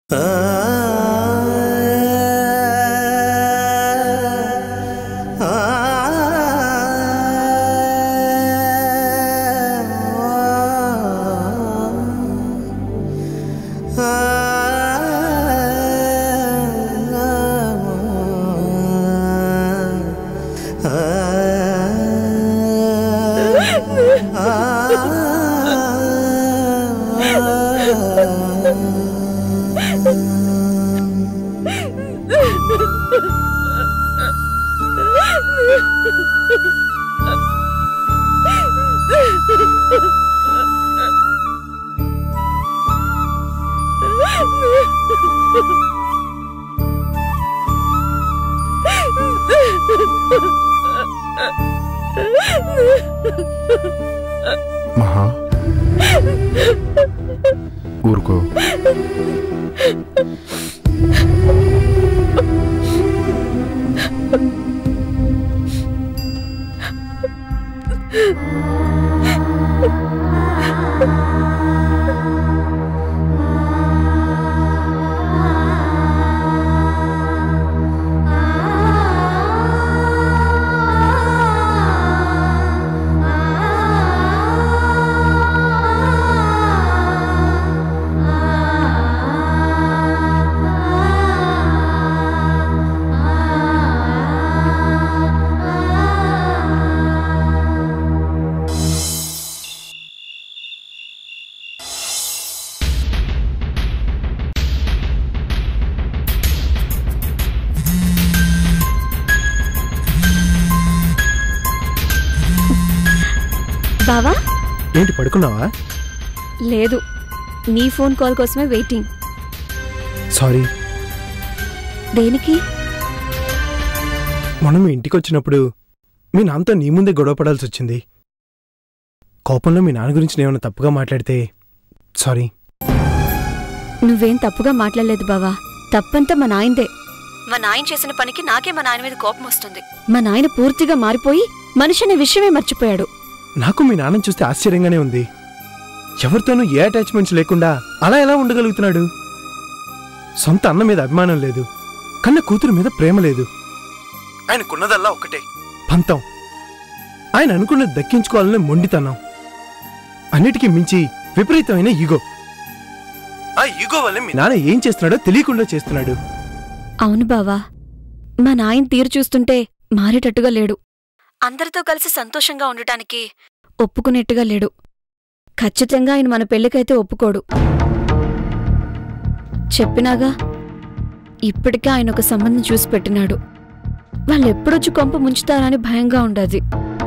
మహా ఊరుకో. బావా, ఏంటి పడుకున్నావా? లేదు, నీ ఫోన్ కాల్ కోసమే వెయిటింగ్. సారీ. దేనికి? మనం మీ ఇంటికి వచ్చినప్పుడు మీ నాన్నతో నీ ముందే గొడవ పడాల్సి వచ్చింది. కోపంలో మీ నాన్న గురించి నేనేమైనా తప్పుగా మాట్లాడితే సారీ. నువ్వేం తప్పుగా మాట్లాడలేదు బావా. తప్పంతా మా నాయనదే. మా నాయన చేసిన పనికి నాకే మా నాయన మీద కోపం వస్తుంది. మా నాయన పూర్తిగా మారిపోయి మనిషి అనే విషయమే మర్చిపోయాడు. నాకు మీ నాన్నని చూస్తే ఆశ్చర్యంగానే ఉంది. ఎవరితోనూ ఏ అటాచ్మెంట్స్ లేకుండా అలా ఎలా ఉండగలుగుతున్నాడు? సొంత అన్న మీద అభిమానం లేదు, కన్న కూతురు మీద ప్రేమ లేదు. ఆయనకున్నదల్లా ఒకటే పంతం. ఆయన అనుకున్నది దక్కించుకోవాలనే మొండితనం. అన్నిటికీ మించి విపరీతమైన ఈగో. ఆ ఈగో వల్ల మీ నాన్న ఏం చేస్తున్నాడో తెలియకుండా చేస్తున్నాడు. అవును బావా, మా నాయన తీరు చూస్తుంటే మారేటట్టుగా లేడు. అందరితో కలిసి సంతోషంగా ఉండటానికి ఒప్పుకునేట్టుగా లేడు. ఖచ్చితంగా ఆయన మన పెళ్లికైతే ఒప్పుకోడు. చెప్పినాగా, ఇప్పటికే ఆయన ఒక సంబంధం చూసి పెట్టినాడు. వాళ్ళెప్పుడొచ్చి కొంప ముంచుతారని భయంగా ఉండదు.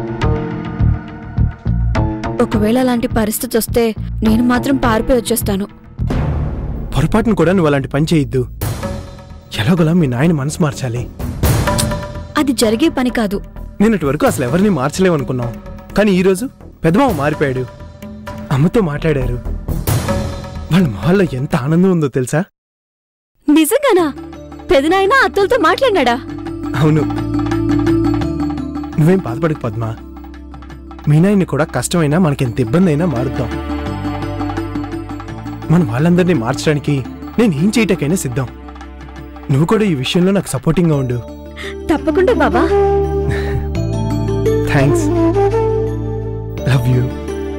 ఒకవేళ అలాంటి పరిస్థితి వస్తే నేను మాత్రం పారిపోయి వచ్చేస్తాను. పొరపాటును కూడా నువ్వు అలాంటి పని చేయొద్దు. ఎలాగోలా మీ నాయన మనసు మార్చాలి. అది జరిగే పని కాదు. నిన్నటి వరకు అసలు ఎవరిని మార్చలేమనుకున్నాం, కానీ ఈరోజు పెద్దమావ మారిపోయాడు. అమ్మతో మాట్లాడారు. వాళ్ళ మొహాల్లో ఎంత ఆనందం ఉందో తెలుసా? నిజంగానా? పెదనాయన అత్తలతో మాట్లాడినాడా? అవును. నువ్వేం బాధపడకు పద్మా. మీ నాయన్ని కూడా కష్టమైనా మనకెంత ఇబ్బంది అయినా మారుద్దాం. మన వాళ్ళందరినీ మార్చడానికి నేను ఏం చేయటాకైనా సిద్ధం. నువ్వు కూడా ఈ విషయంలో నాకు సపోర్టింగ్గా ఉండు. తప్పకుండా బాబా. Thanks. Love you.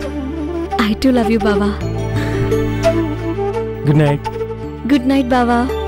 I too love you, Baba. Good night. Good night, Baba.